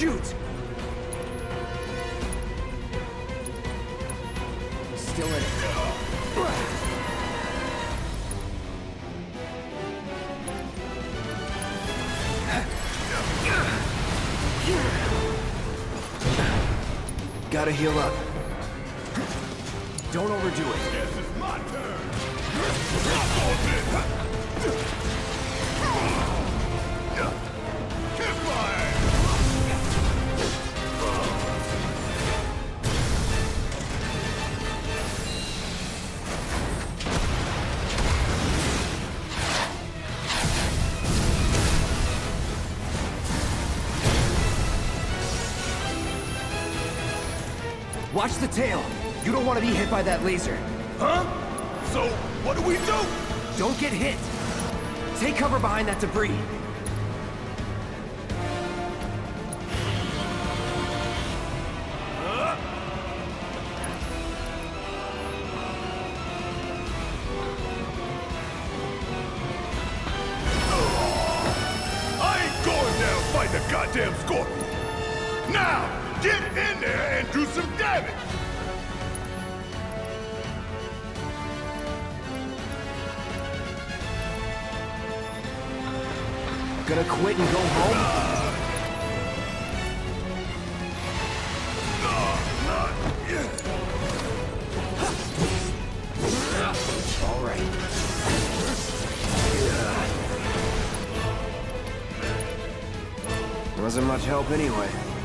Shoot! Still in it. Gotta heal up. Don't overdo it. This is my turn. Kiss my ass. Watch the tail. You don't want to be hit by that laser. Huh? So, what do we do? Don't get hit. Take cover behind that debris. I ain't going down fighting a goddamn scorpion. Now, get in there and do some damage. Gonna quit and go home? Not yet. All right. Wasn't much help anyway.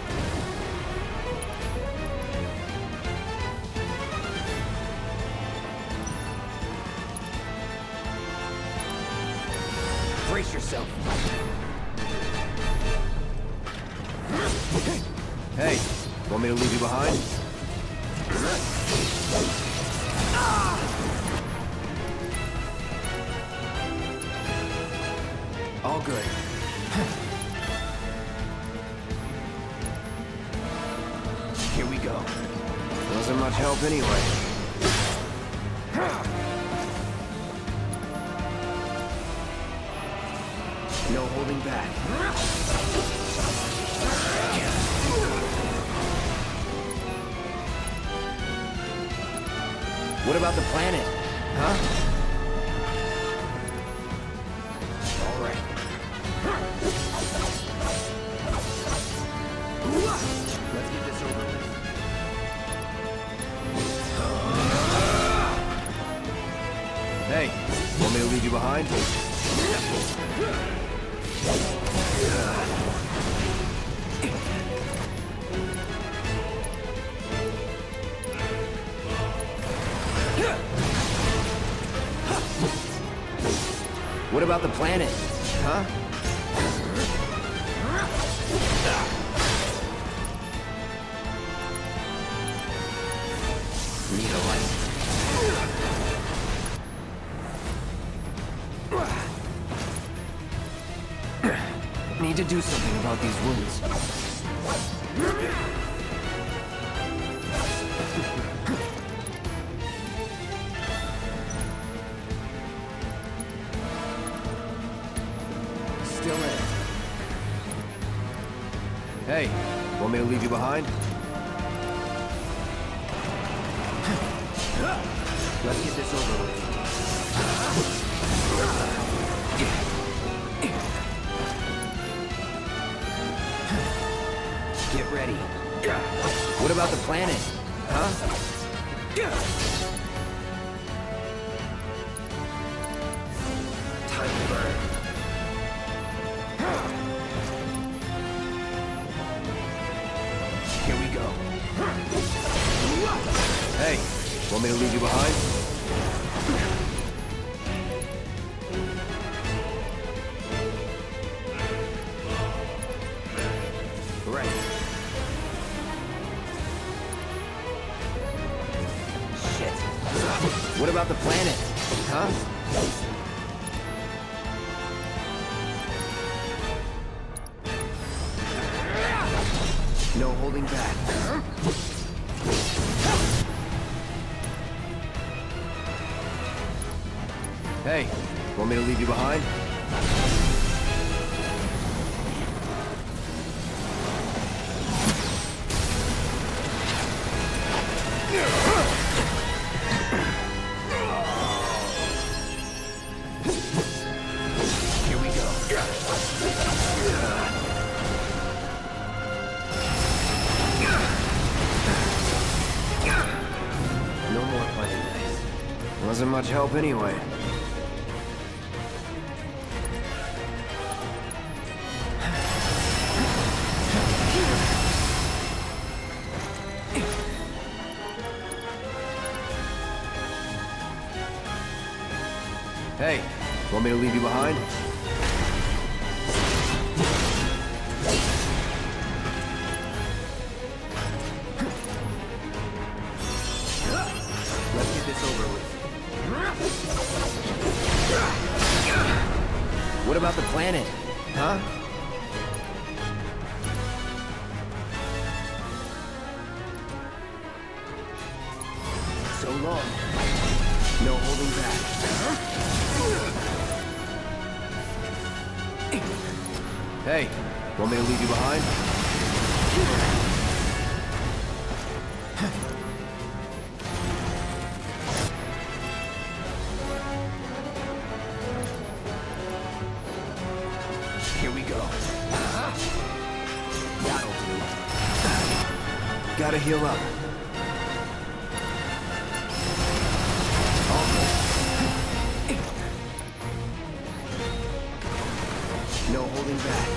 Brace yourself. Hey, want me to leave you behind? All good. Here we go. Wasn't much help anyway. No holding back. What about the planet? Huh? All right. Let's get this over with. Hey, want me to leave you behind? What about the planet? Huh? Need a light. Need to do something about these wounds. Still in it. Hey, want me to leave you behind? Let's get this over with. Get ready. What about the planet? Huh? Time to burn. Here we go. Hey, want me to leave you behind? Right. Shit. What about the planet? Huh? No holding back. Hey, want me to leave you behind? Wasn't much help anyway. Hey, want me to leave you behind? Let's get this over with. What about the planet? Huh? So long. No holding back. Hey, want me to leave you behind? Here we go. That'll do. Gotta heal up. No holding back.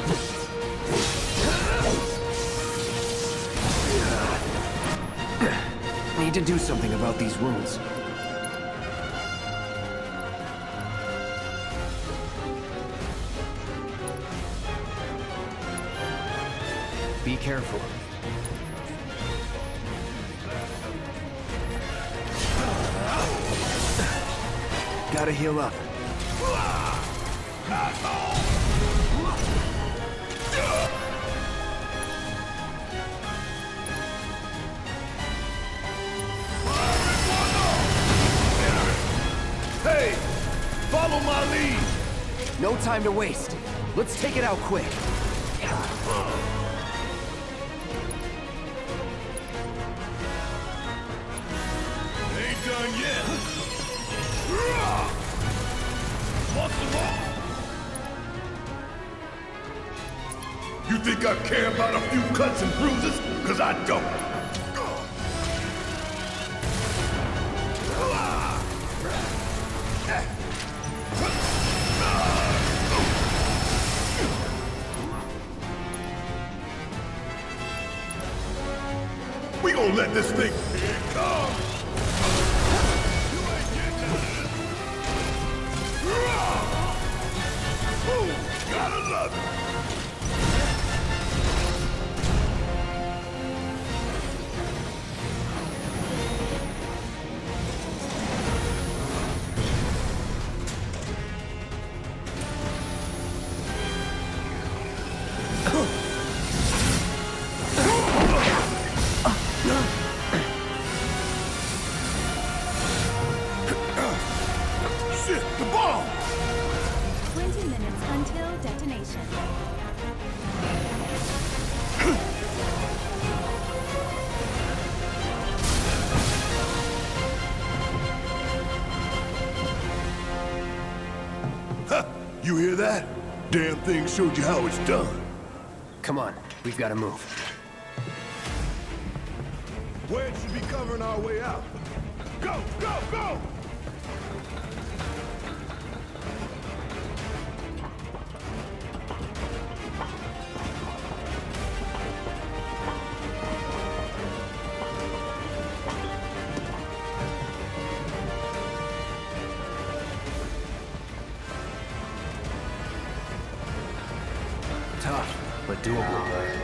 Need to do something about these wounds. Be careful. Gotta heal up. Hey! Follow my lead! No time to waste. Let's take it out quick. Ain't done yet. Muscle on! You think I care about a few cuts and bruises? 'Cause I don't. We gonna let this thing... Here it comes! You ain't getting out of this. Ooh, gotta love it! Shit, the bomb! 20 minutes until detonation. Huh, you hear that? Damn thing showed you how it's done. Come on, we've got to move. Wedge should be covering our way out. Go, go, go! Tough, but doable.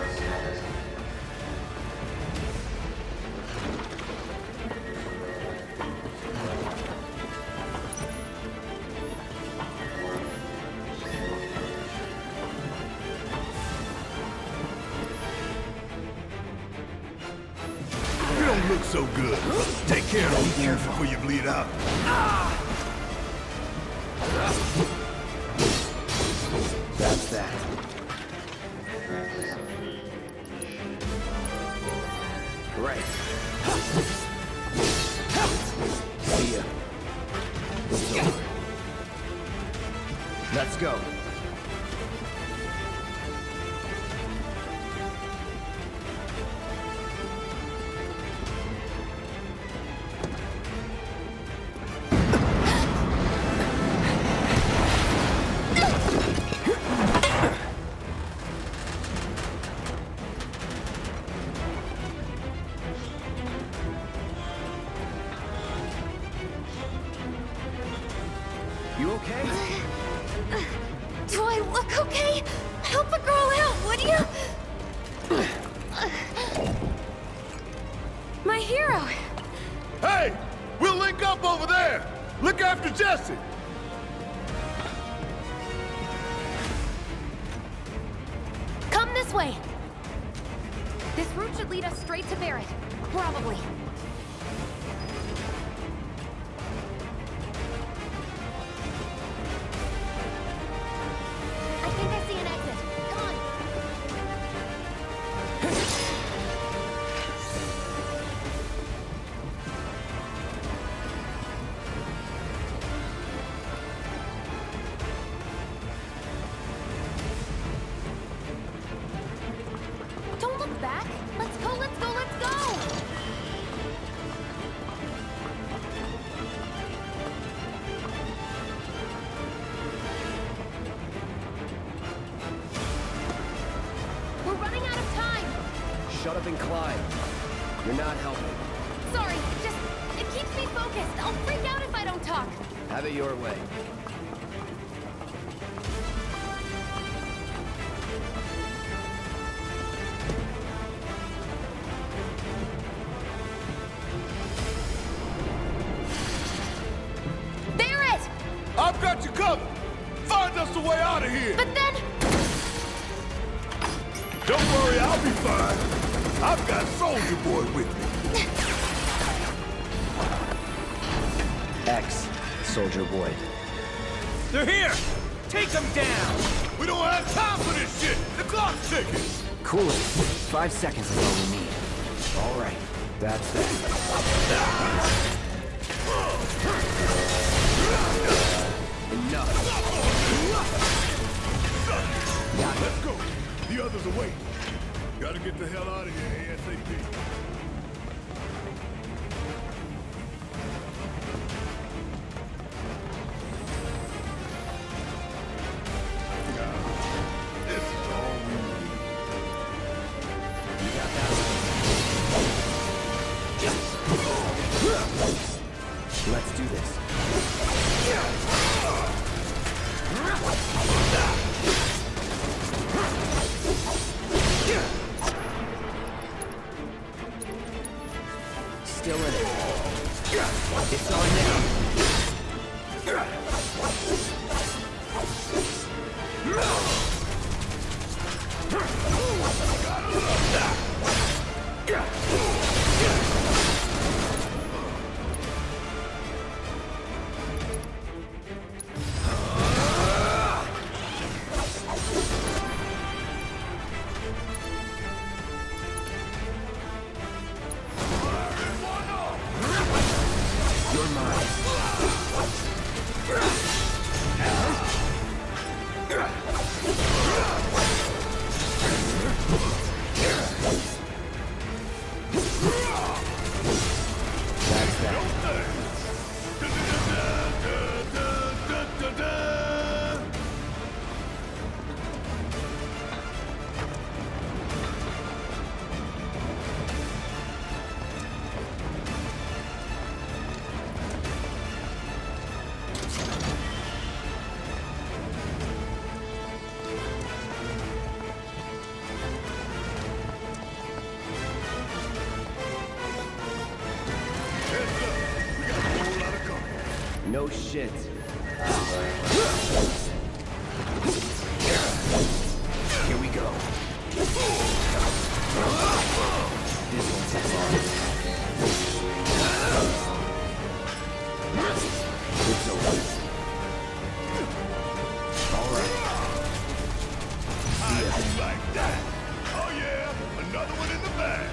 You don't look so good. Take care of these wounds before you bleed out. That's that. Right. See ya. It's over. Let's go. my hero. Hey! We'll link up over there! Look after Jesse! Come this way. This route should lead us straight to Barrett. Probably. I think I see an exit. Come on. Don't look back. Let's go, let's go, let's go! We're running out of time. Shut up and climb. You're not helping. Sorry, just... it keeps me focused. I'll freak out if I don't talk. Have it your way. Barrett! I've got you covered! Find us a way out of here! But then... Don't worry, I'll be fine. I've got Soldier Boy with me. X, Soldier Boy. They're here! Take them down! We don't have time for this shit! The clock's ticking! Cool it. 5 seconds is all we need. All right, that's that. Enough. Let's go! The others are waiting. Gotta get the hell out of here ASAP. This is all we need. You got that? Let's do this. Still in it. It's on now. You're mine. That's that. No shit. Here we go. This one takes long. It's over. All right. Like that. Oh yeah, another one in the bag.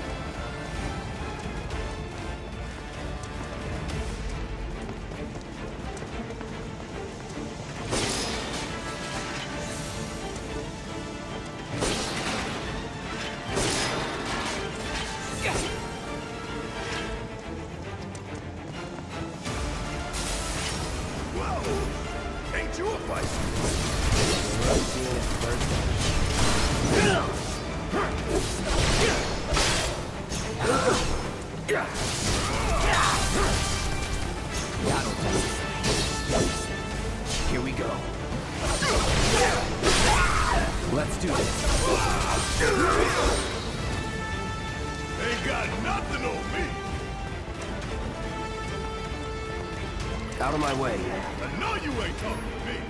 Out of my way. I know you ain't talking to me.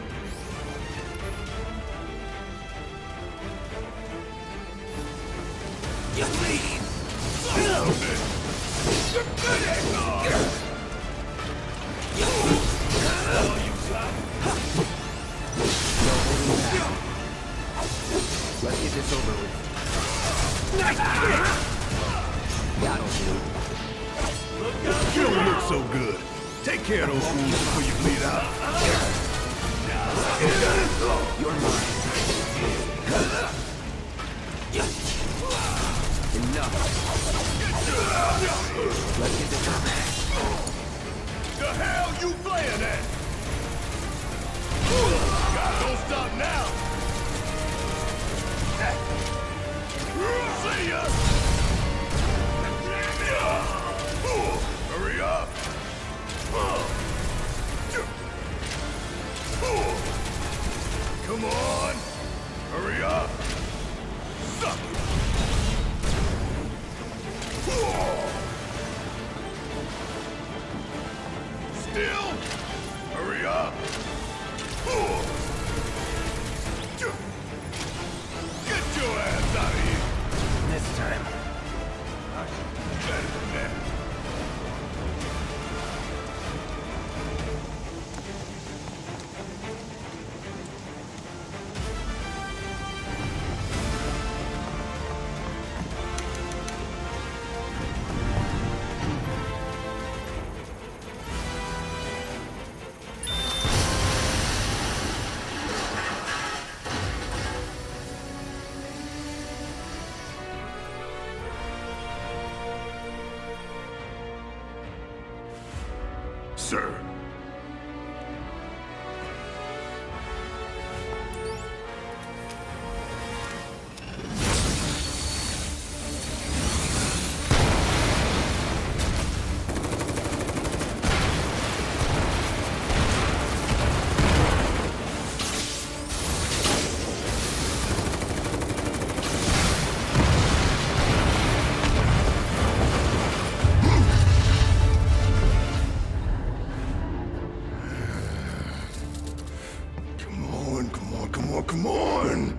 You leave! Son of a bitch! You're good at it! All you got. Let's get this over with. Nice kick! That'll do. You don't look so good. Take care of those wounds before you bleed out. You're mine. Enough. Let's get this over. The hell you playing at? God, don't stop now. See ya. Hurry up. Come on. Hurry up. Suck it. Still? Hurry up. Get your ass out of here. This time. Better than that. Sir. Come on!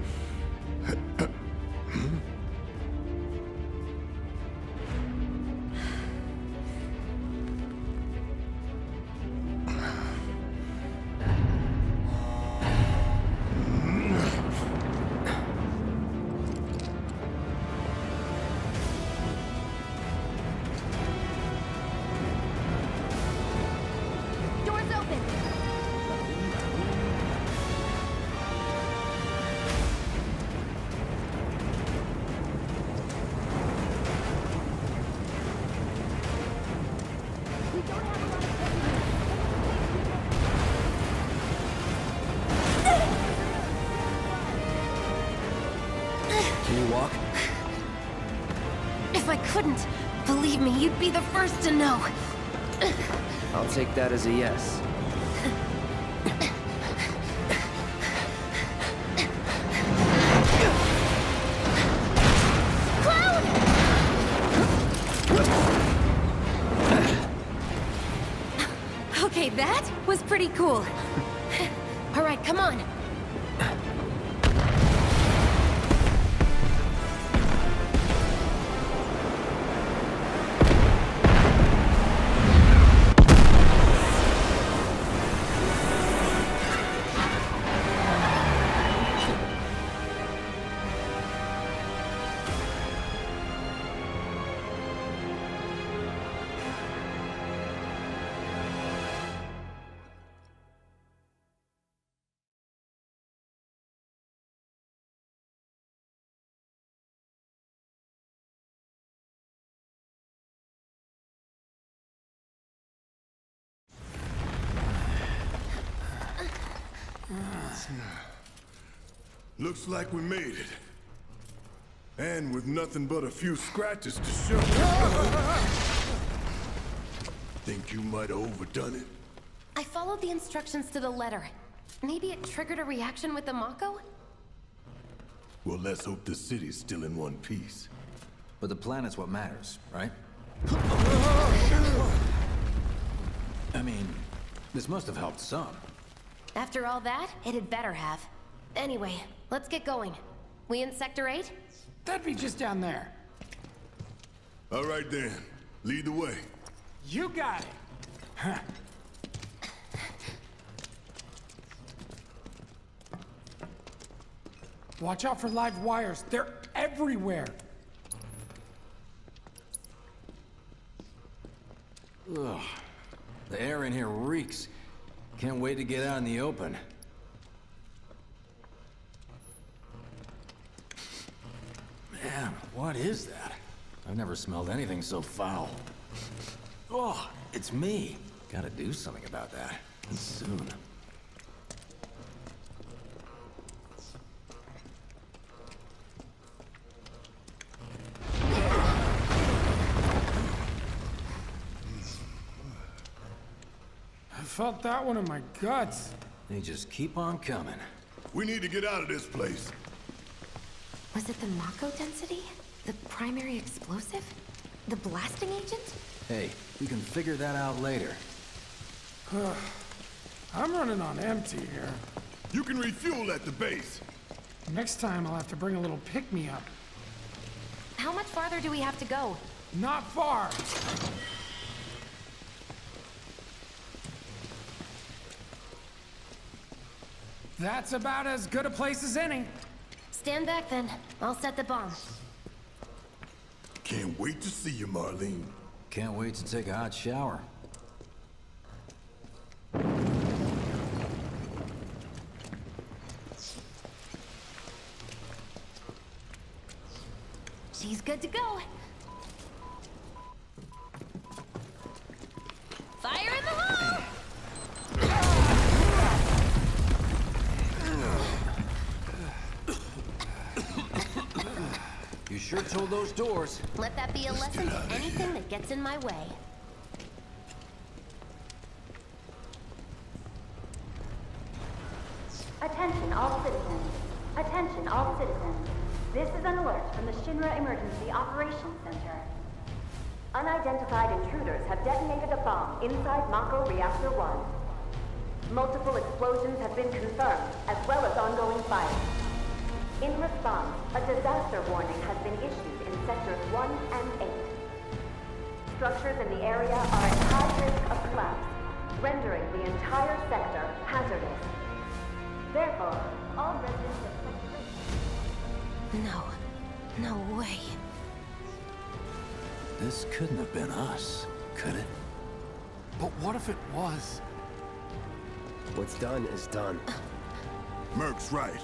Doors open. We don't have a lot of Can you walk? If I couldn't, believe me, you'd be the first to know. I'll take that as a yes. Okay, that was pretty cool. All right, come on. Looks like we made it. And with nothing but a few scratches to show. Think you might have overdone it? I followed the instructions to the letter. Maybe it triggered a reaction with the Mako? Well, let's hope the city's still in one piece. But the planet's what matters, right? I mean, This must have helped some. After all that, it had better have. Anyway, let's get going. We in Sector 8? That'd be just down there. All right then. Lead the way. You got it. Huh. Watch out for live wires. They're everywhere. Ugh. The air in here reeks. Can't wait to get out in the open. Man, what is that? I've never smelled anything so foul. Oh, it's me. Gotta do something about that. And soon. I felt that one in my guts. They just keep on coming. We need to get out of this place. Was it the Mako density? The primary explosive? The blasting agent? Hey, we can figure that out later. I'm running on empty here. You can refuel at the base. Next time I'll have to bring a little pick-me-up. How much farther do we have to go? Not far. That's about as good a place as any. Stand back then. I'll set the bomb. Can't wait to see you, Marlene. Can't wait to take a hot shower. She's good to go. Fire in the hole! You sure told those doors. Let that be a lesson to anything that gets in my way. Attention all citizens. Attention all citizens. This is an alert from the Shinra Emergency Operations Center. Unidentified intruders have detonated a bomb inside Mako Reactor 1. Multiple explosions have been confirmed, as well as ongoing fire. In response, a disaster warning has been issued in Sectors 1 and 8. Structures in the area are at high risk of collapse, rendering the entire sector hazardous. Therefore, all residents of Sector 8... No way. This couldn't have been us, could it? But what if it was? What's done is done. Merc's right.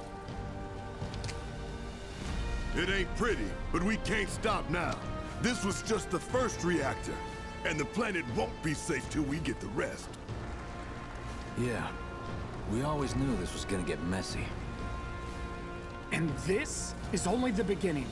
It ain't pretty, but we can't stop now. This was just the first reactor, and the planet won't be safe till we get the rest. Yeah. We always knew this was gonna get messy. And this is only the beginning.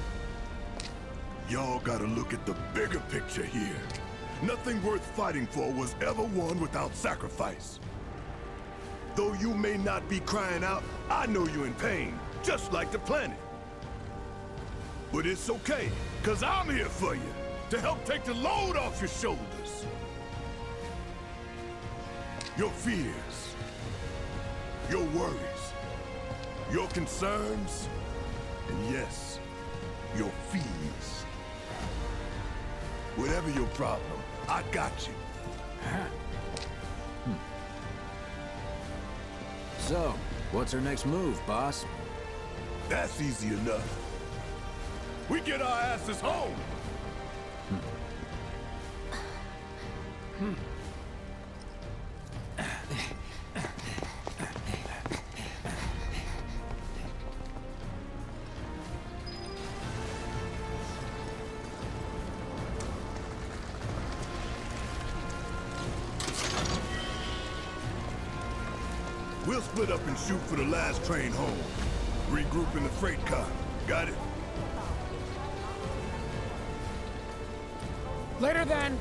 Y'all gotta look at the bigger picture here. Nothing worth fighting for was ever won without sacrifice. Though you may not be crying out, I know you're in pain, just like the planet. But it's okay, cause I'm here for you, to help take the load off your shoulders. Your fears, your worries, your concerns, and yes, your fees. Whatever your problem, I got you. So, what's our next move, boss? That's easy enough. We get our asses home! We'll split up and shoot for the last train home. Regroup in the freight car. Got it? Later then.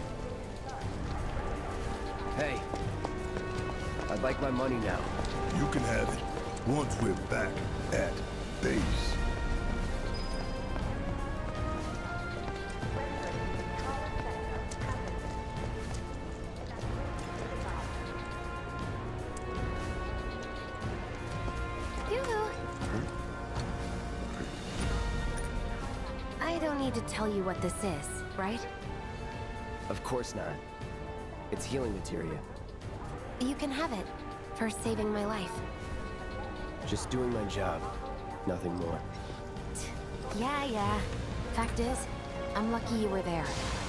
Hey. I'd like my money now. You can have it once we're back at base. need to tell you what this is, right? Of course not. It's healing materia. You can have it, for saving my life. Just doing my job. Nothing more. Yeah. Fact is, I'm lucky you were there.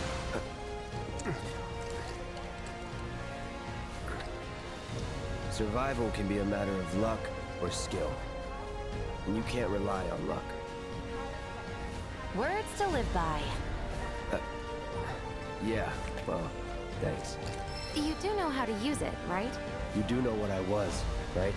Survival can be a matter of luck or skill. And you can't rely on luck. Words to live by. Yeah, well, thanks. You do know how to use it, right? You do know what I was, right?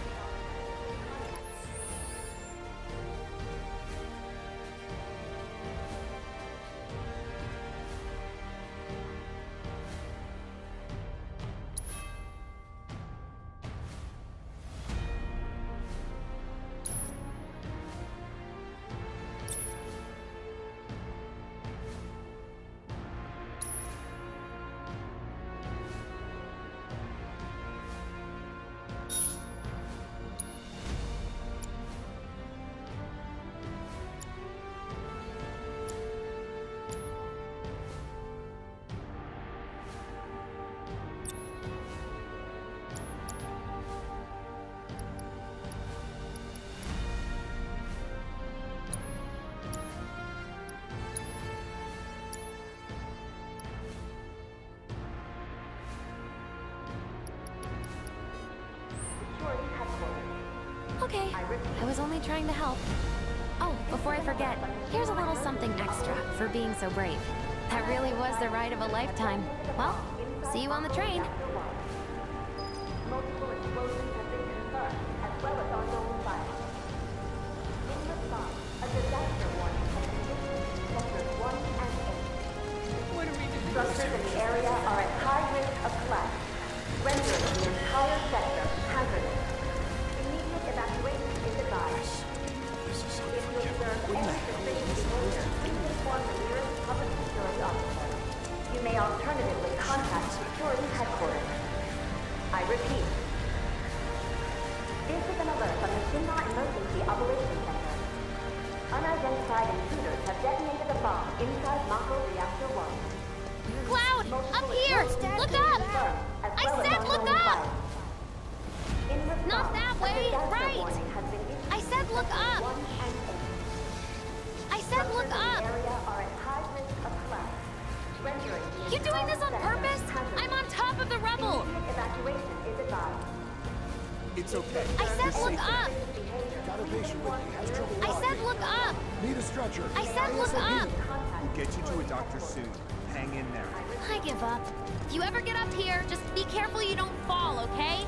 Okay, I was only trying to help. Oh, before I forget, here's a little something extra for being so brave. That really was the ride of a lifetime. Well, see you on the train. Multiple explosions have been confirmed, as well as ongoing fire. In response, a disaster warning has been issued in sectors 1 and 8. What are we doing? Structures in the area are at high risk of collapse, rendering the entire sector hazardous. Immediate evacuation is advised. If you observe any suspicious behavior, please inform the nearest public security officer. You may alternatively contact security headquarters. I repeat. This is an alert from the Shinra Emergency Operations Center. Unidentified intruders have detonated a bomb inside Mako Reactor 1. Cloud! Up here! Look up! I said look up! Not that way! Right! I said look up! I said look up! You doing this on purpose? I'm on top of the rubble! Evacuation is advised. It's okay. I said look up! Got a patient with me. Has trouble I said look up! Need a stretcher. I said look up! We'll get you to a doctor soon. Hang in there. I give up. If you ever get up here, just be careful you don't fall, okay?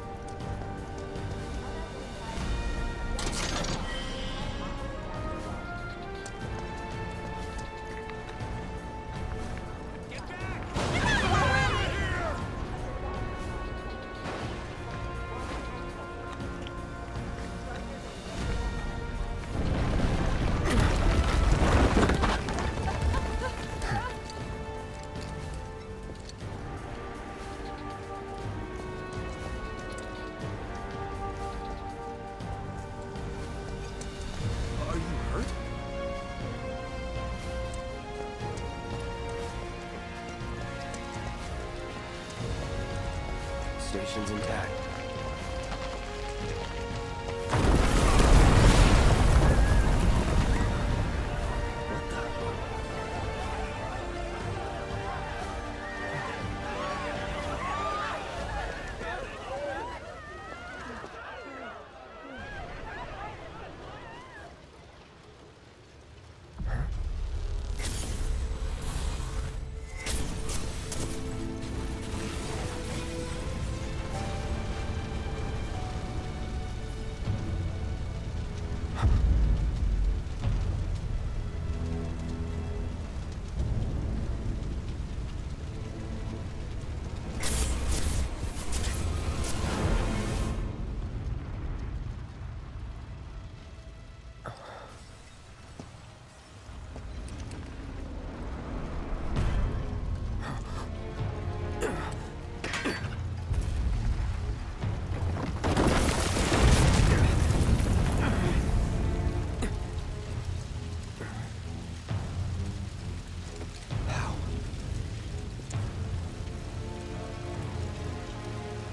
Are you hurt? Station's intact. What the?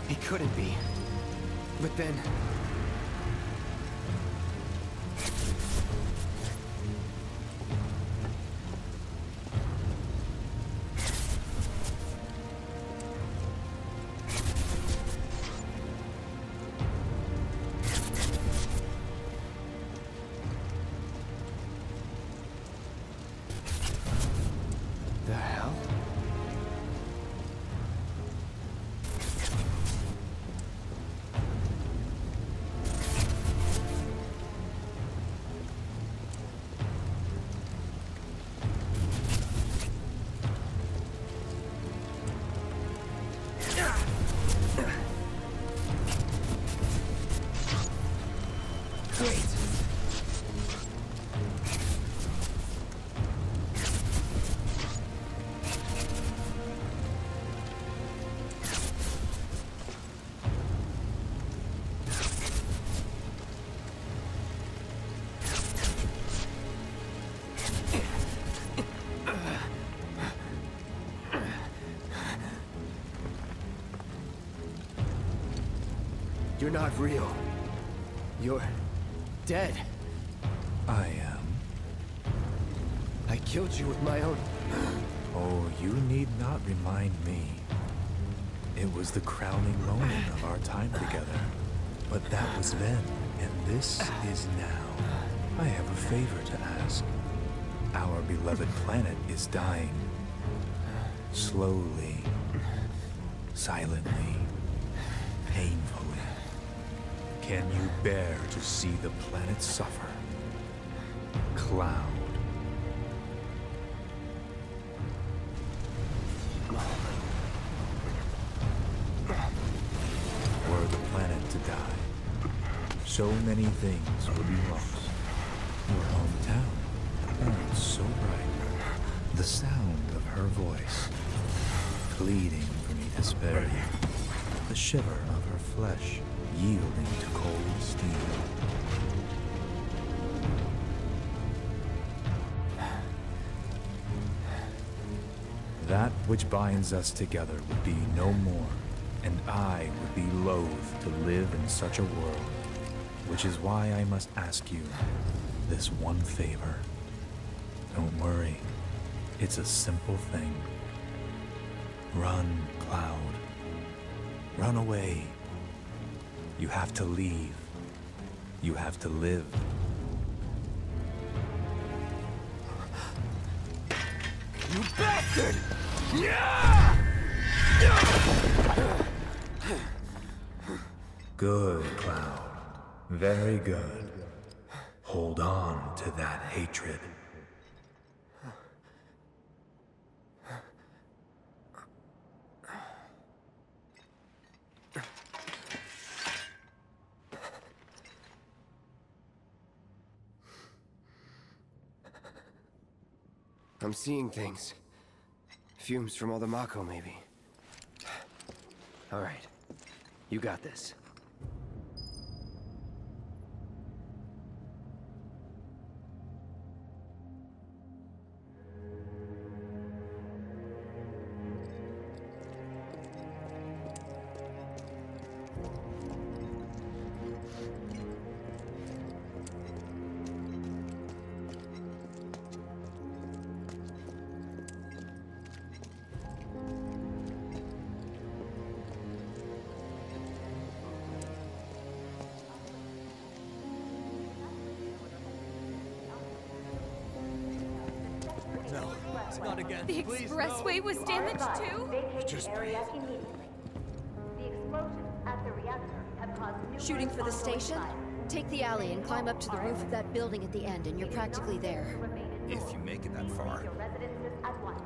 He couldn't be. But then... The hell? You're not real. You're dead. I am. I killed you with my own... Oh, you need not remind me. It was the crowning moment of our time together. But that was then, and this is now. I have a favor to ask. Our beloved planet is dying. Slowly. Silently. Painfully. Can you bear to see the planet suffer? Cloud. Were the planet to die, so many things would be lost. Your hometown burns so bright. The sound of her voice, pleading for me to spare you. The shiver of her flesh, yielding to cold steel. That which binds us together would be no more, and I would be loath to live in such a world, which is why I must ask you this one favor. Don't worry, it's a simple thing. Run, Cloud. Run away. You have to leave. You have to live. You bastard! Good, Cloud. Very good. Hold on to that hatred. I'm seeing things. Fumes from all the Mako, maybe. All right. You got this. Not again. The expressway was damaged too? Just area immediately. The explosions at the reactor have caused numerous Shooting for the station? fires. Take the alley and climb up to the roof of that building at the end, and you're practically there. If you make it that far. Your residences at once.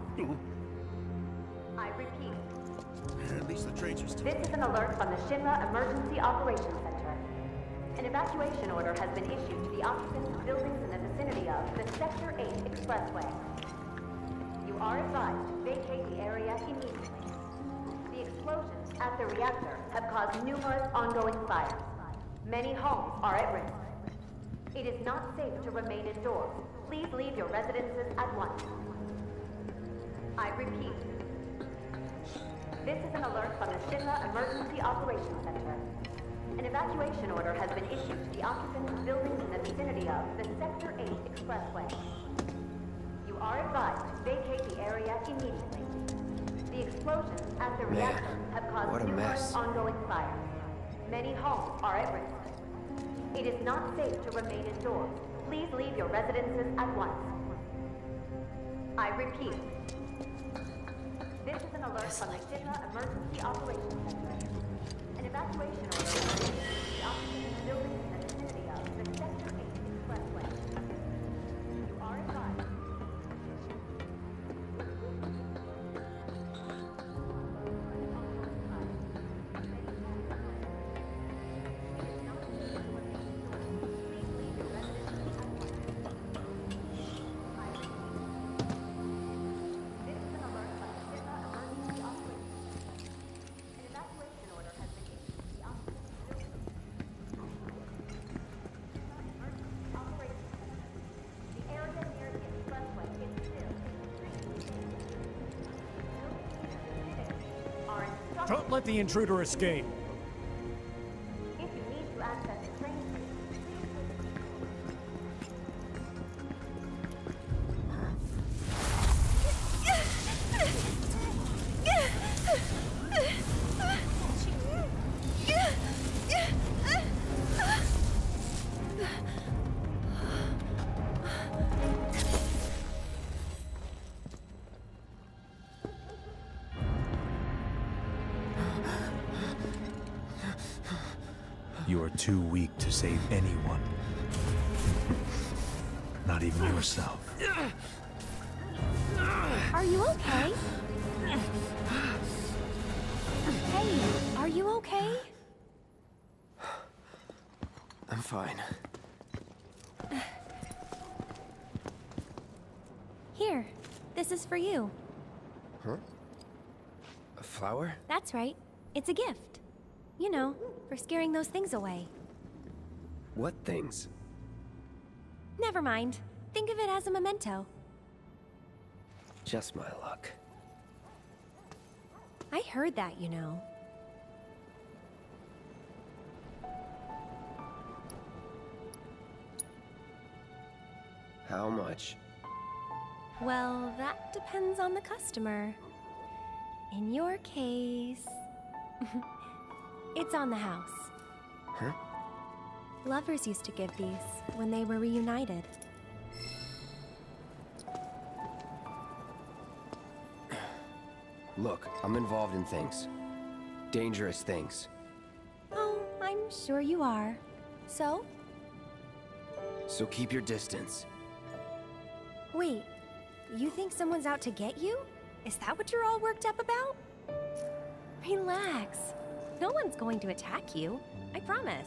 I repeat. At least the trains are still... This is an alert from the Shinra Emergency Operations Center. An evacuation order has been issued to the occupants of buildings in the vicinity of the Sector 8 Expressway. You are advised to vacate the area immediately. The explosions at the reactor have caused numerous ongoing fires. Many homes are at risk. It is not safe to remain indoors. Please leave your residences at once. I repeat. This is an alert from the Shinra Emergency Operations Center. An evacuation order has been issued to the occupants of buildings in the vicinity of the Sector 8 Expressway. You are advised to vacate the area immediately. The explosions at the reactors have caused numerous ongoing fires. Many homes are at risk. It is not safe to remain indoors. Please leave your residences at once. I repeat. This is an alert from the Shinra Emergency Operations Center. An evacuation order has been issued to the occupants of buildings in the vicinity of the Sector 8 Expressway. You are advised. Don't let the intruder escape. If you need to access the train You are too weak to save anyone. Not even yourself. Are you okay? Hey, are you okay? I'm fine. Here, this is for you. Huh? A flower? That's right. It's a gift. You know, for scaring those things away. What things? Never mind. Think of it as a memento. Just my luck. I heard that, you know. How much? Well, that depends on the customer. In your case... it's on the house. Huh? Lovers used to give these when they were reunited. Look, I'm involved in things. Dangerous things. Oh, I'm sure you are. So? So keep your distance. Wait, you think someone's out to get you? Is that what you're all worked up about? Relax. No one's going to attack you. I promise.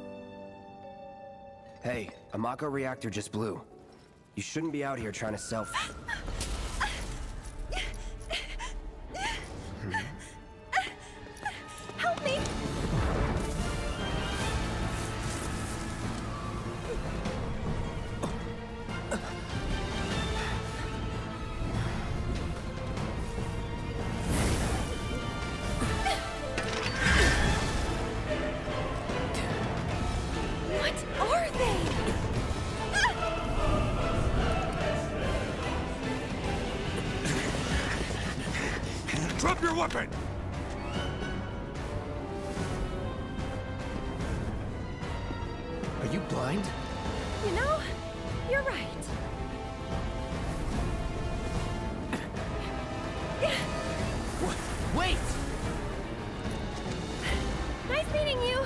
Hey, a Mako reactor just blew. You shouldn't be out here trying to self... Help me! Drop your weapon! Are you blind? You know, you're right. Wait! Nice meeting you.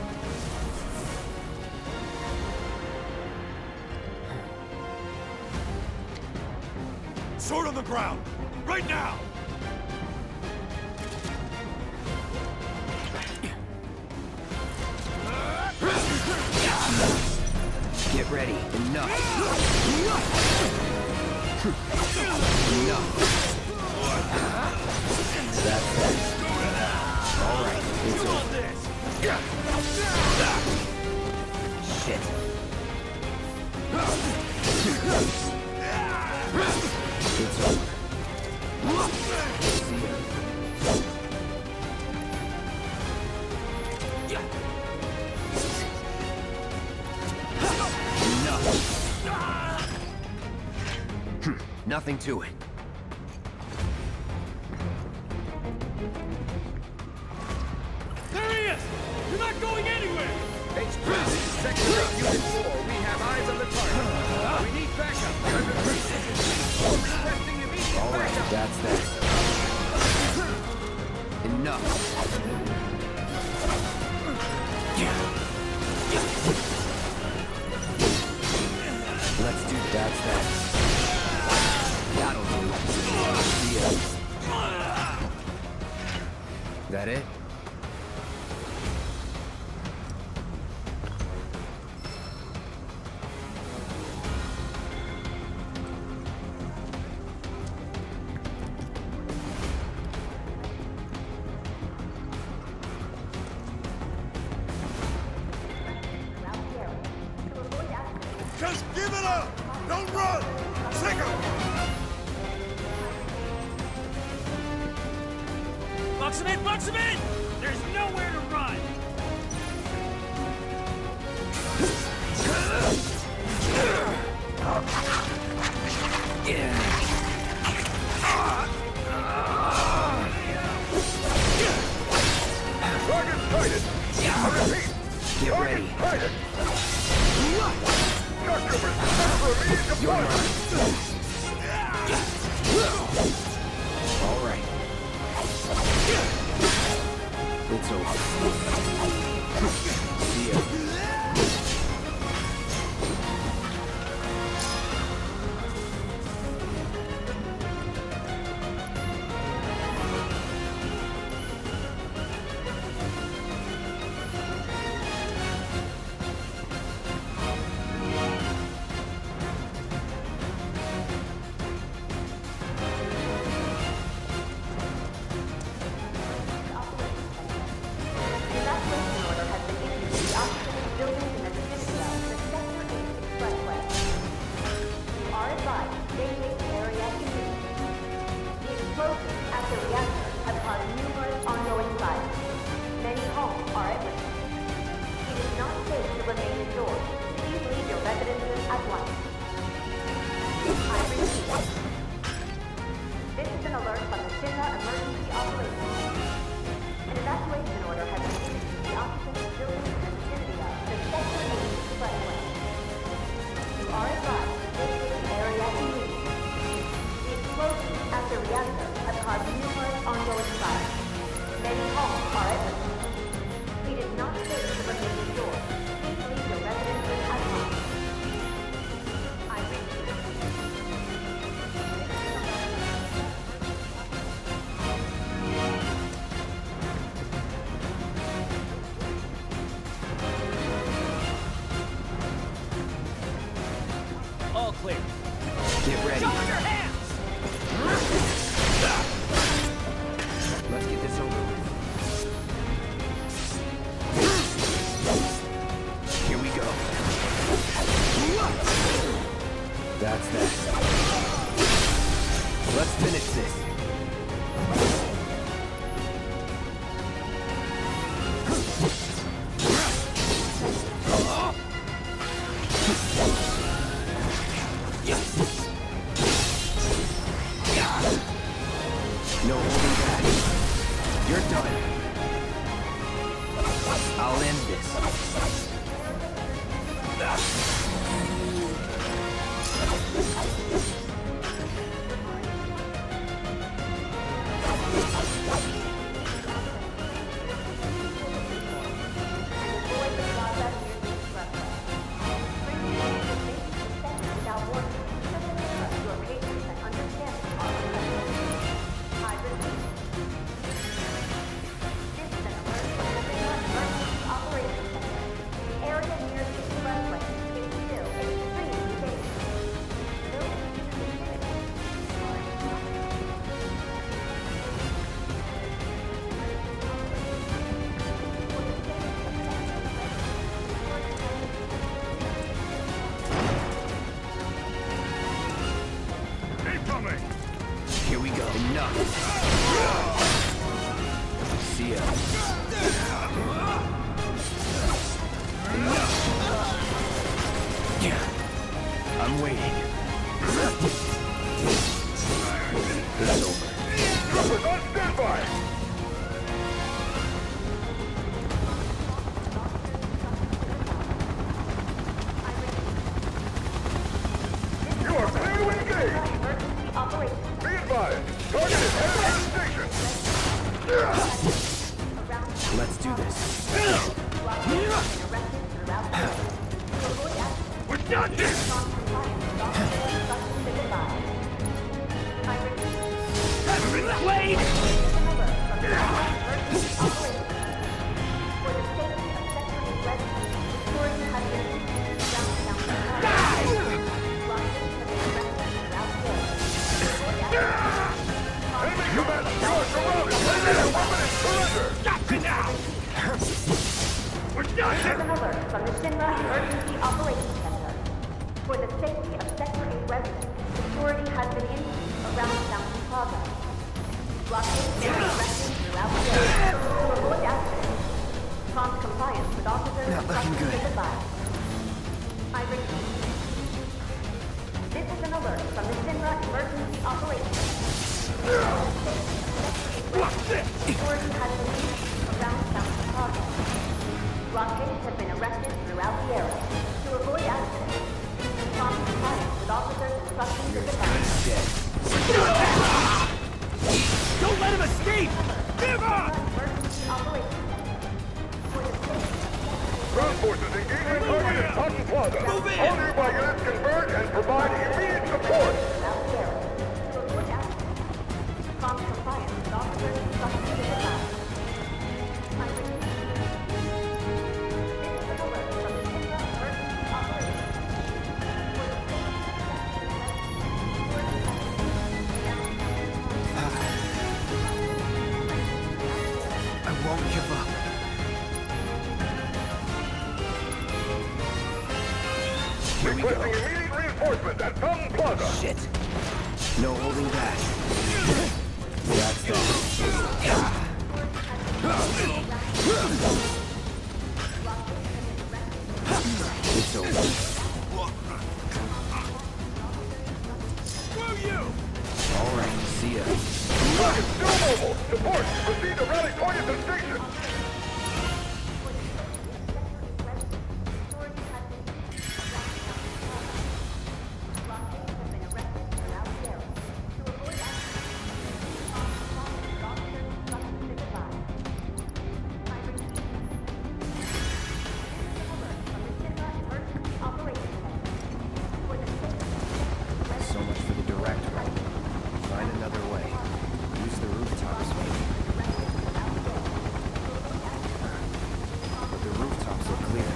Sword on the ground! Right now! Get ready. Enough. Enough. That's it. All right, it's over. Shit. It's over. nothing to it. There he is! You're not going anywhere! Sector Unit 4, we have eyes on the target. We need backup. Requesting immediate All right, backup. that's that. Enough. Let's do that's that. That'll do. See ya. That it? Just give it up! Don't run! Sick 'em! Box him in! Box him in! There's nowhere to run! Target sighted! I repeat! Get ready. Sighted! Customers, set for immediate You're deployment! mine. All right. It's over. See ya. All clear. Get ready. Show your hands! Let's get this over with. Here we go. That's that. Let's finish this. No holding back. You're done. I'll end this. Here we go. Enough. See ya. Enough. I'm waiting. advised. Target is headed to the station. Let's do this. We're done here! Wait! Enemy commander, you are surrounded! Lay down your weapon and surrender! Got you now! We're done here! An alert from the Shinra Emergency Operations Center. For the safety of Sector 8 residents, security has been increased around Mountain Plaza. Blockades have been erected throughout the area to avoid accidents. Prompt compliance with officers' Not looking good. instructions is advised. I repeat. This is an alert from the Shinra Emergency Operations Center. Security has been increased around Mountain Plaza. Blockades have been erected throughout the area to avoid accidents. Prompt compliance with officers' instructions is advised. Don't let him escape! Give up! Emergency Operations Center. For the safety Ground forces engaging target at Mountain Plaza. Move in! All nearby units converge and provide immediate support. throughout the area to avoid accidents. Prompt compliance with officers' instructions is advised. I repeat. This is an alert from the Shinra Emergency Operations Center. For the safety I won't give up. Here we Requesting go. immediate reinforcements at Mountain Plaza. Shit. No holding back. That's that. It's over. All right, see ya. Target still mobile. Support. Proceed to rally point at the station. So much for the direct route. Find another way. Use the rooftops, maybe. But the rooftops are clear.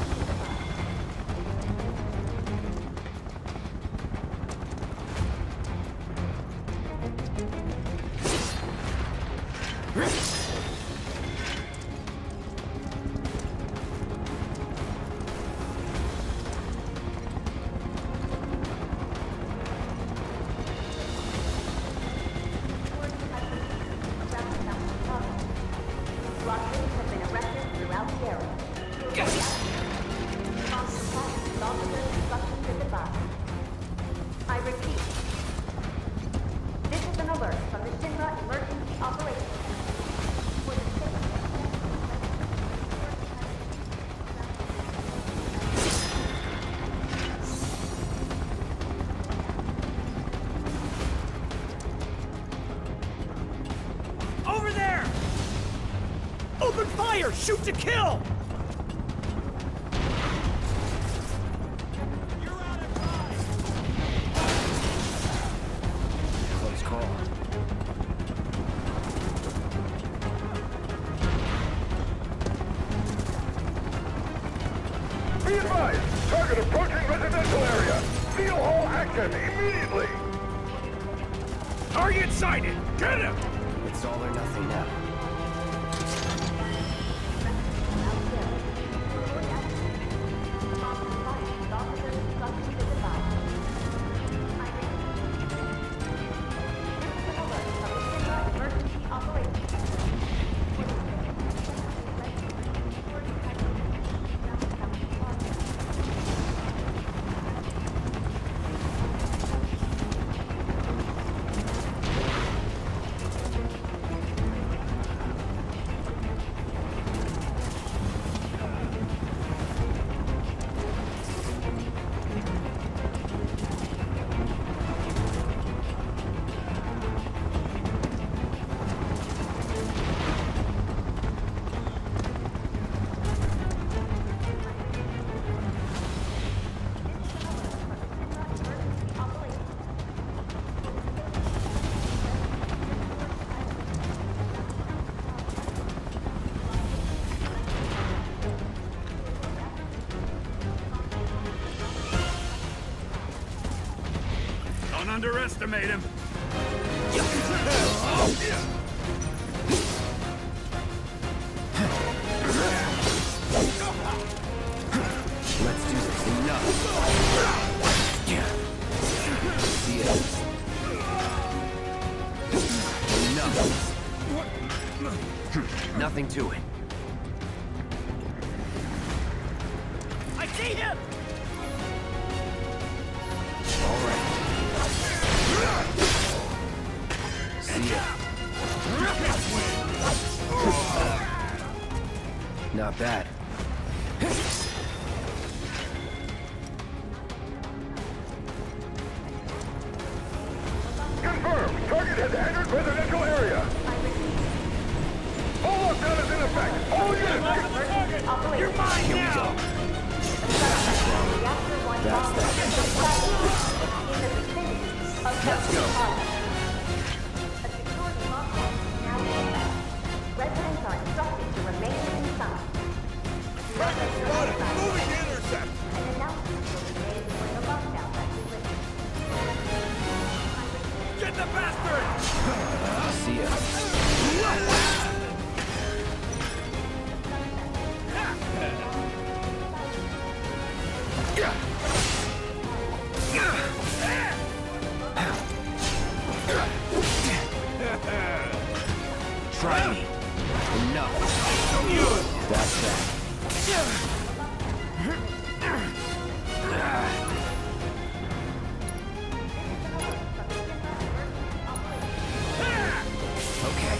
Blockades have been erected throughout the area. Prompt compliance with officers' instructions is advised. I repeat. This is an alert from the Shinra Emergency Operations Center. For the safety Over there! Open fire! Shoot to kill! Close call. Be advised. Target approaching residential area. Seal all action immediately. Target sighted! Get him! It's all or nothing now. underestimate him. Let's do this. Enough. See ya. Enough. Nothing to it. I see him! All right. See ya. Not bad. Confirmed. Target has entered residential area. All lockdown is in effect. All units. You're mine Here we now! go. That's that. Let's go. Residents are instructed to remain inside. Traffic spotted. Moving to intercept. An announcement will be made when the lockdown has been lifted. Get the bastard! See ya. Try me. Enough. That's that. Okay.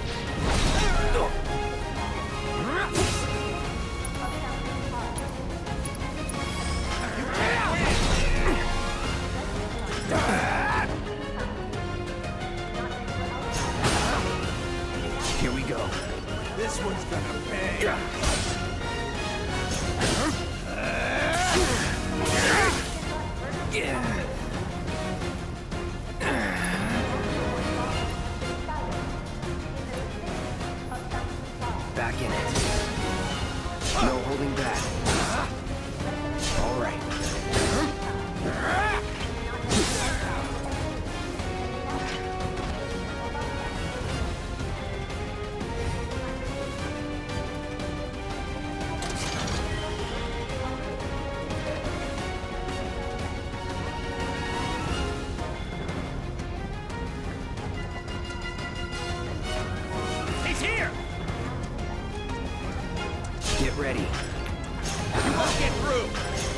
Here we go. This one's gonna pay. Back in it. No holding back. All right. He's here! Get ready. You won't get through!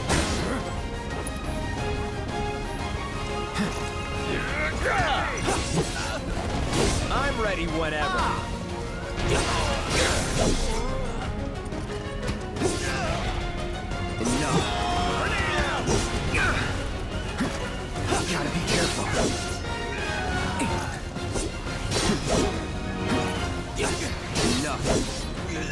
I'm ready whenever. Enough. Gotta be careful. Enough.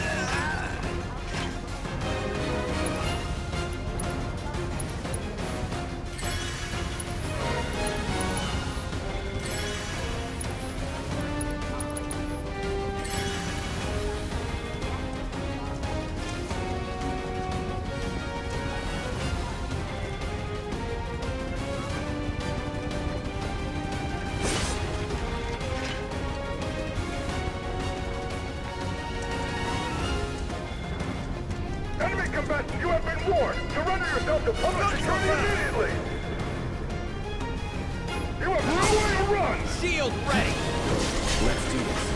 Enemy combatants, you have been warned. Surrender yourself to public security immediately. You have nowhere to run. Shield ready! Let's do this.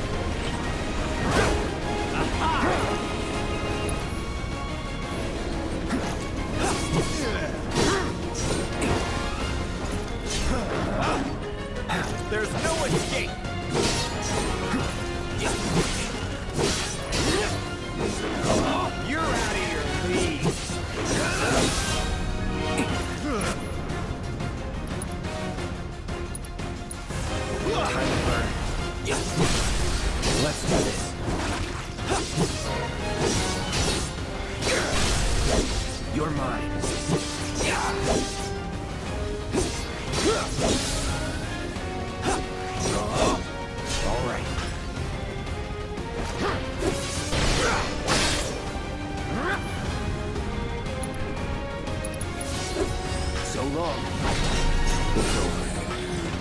There's no escape! You're out of your league! Time to burn. Let's do this. You're mine. All right. So long. It's over.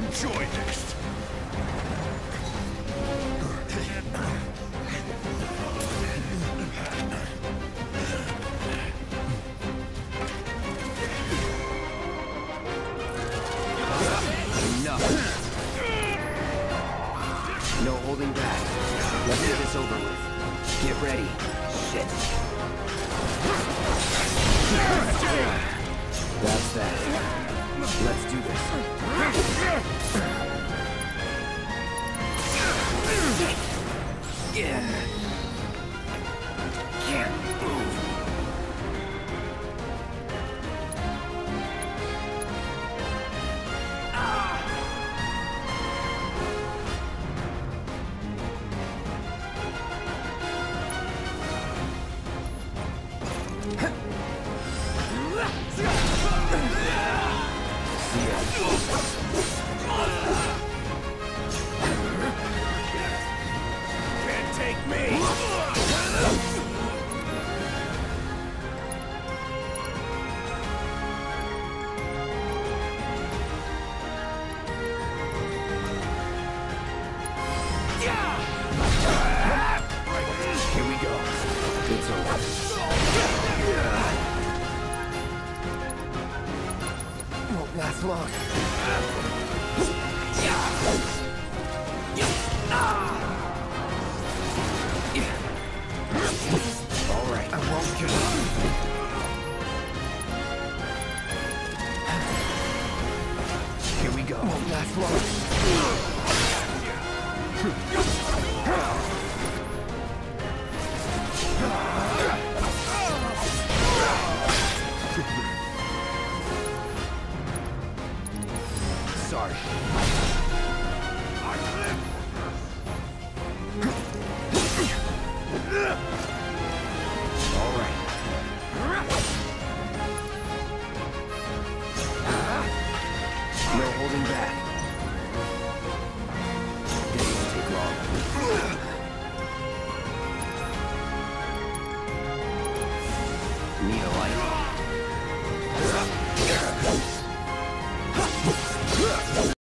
enjoy next. Enough. No holding back. Let's get this over with. Get ready. Shit. That's that. Let's do this. Can't move. Can't take me! Here we go. It's over. Won't last long. All right, I won't kill you. Here we go. Won't last long. Sorry. All right. No holding back. This won't take long. Need a light?